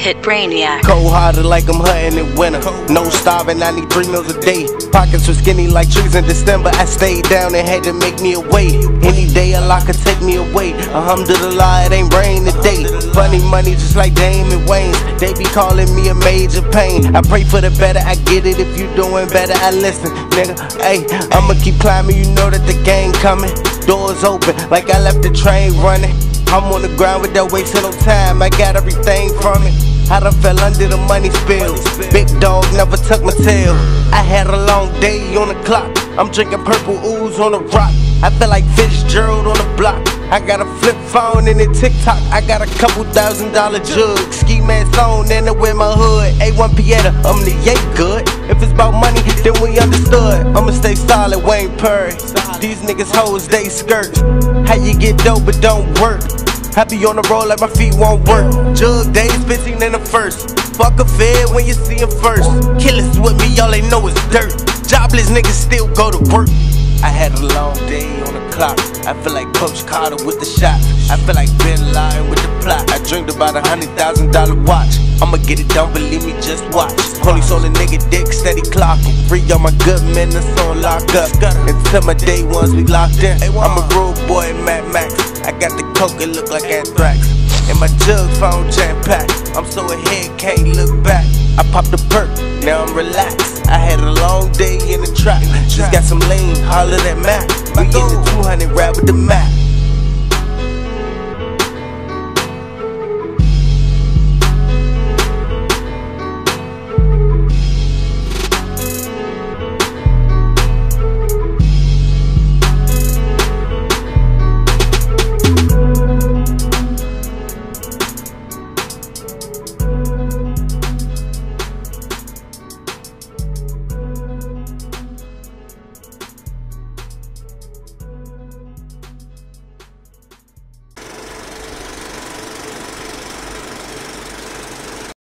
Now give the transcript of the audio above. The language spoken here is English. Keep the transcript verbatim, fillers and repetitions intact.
hit Brainiac. Cold-hearted like I'm hunting in winter. No starving, I need three meals a day. Pockets were skinny like trees in December. I stayed down and had to make me a way. Any day Allah could take me away. Alhamdulillah, it ain't rain today. Funny money just like Damon Wayans. They be calling me a major pain. I pray for the better, I get it. If you doing better, I listen, nigga. Hey, I'ma keep climbing, you know that the gang coming. Doors open like I left the train running. I'm on the ground without wasting no time. I got everything from it. I done fell under the money spill. Big dog never tucked my tail. I had a long day on the clock. I'm drinking purple ooze on the rock. I feel like Fitzgerald on the block. I got a flip phone and a TikTok. I got a couple thousand dollar jug. Ski mask on and I wear my hood. A one Pieta, I'm the yay good. If it's about money, then we understood. I'ma stay solid, Wayne Perry. These niggas hoes, they skirts. How you get dope but don't work? I be on the road like my feet won't work. Jug days, fifteen in the first. Fuck a fed when you see him first. Killers with me, all they know is dirt. Jobless niggas still go to work. I had a long day on the clock. I feel like Coach Carter with the shot. I feel like Bin Laden with the plot. I dreamed about a hundred thousand dollar watch. I'ma get it done, believe me, just watch. Police on a nigga dick, steady clocking. Free all my good men that's on lock up. Until my day ones we locked in. I'm a rude boy, Mad Max. I got the coke, it look like anthrax. And my jug phone jam packed. I'm so ahead, can't look back. I popped the perk, now I'm relaxed. I had a long day in the trap. Just got some lean, holler that Mac. We get the two hundred rap with the Mac.